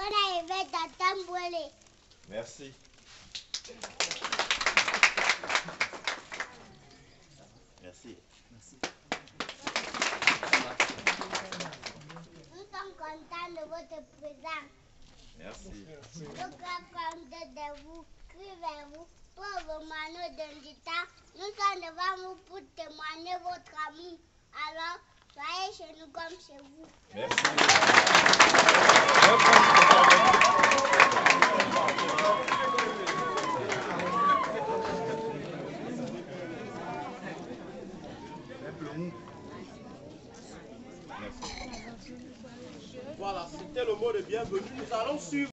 arrivé dans Tamboulé. Merci. Merci. Nous sommes contents de votre présence. Merci. Nous sommes contents de vous, criez-vous, pauvres manots d'un dictat. Nous sommes devant vous pour témoigner votre amour. Alors, soyez chez nous comme chez vous. Merci. Voilà, c'était le mot de bienvenue. Nous allons suivre.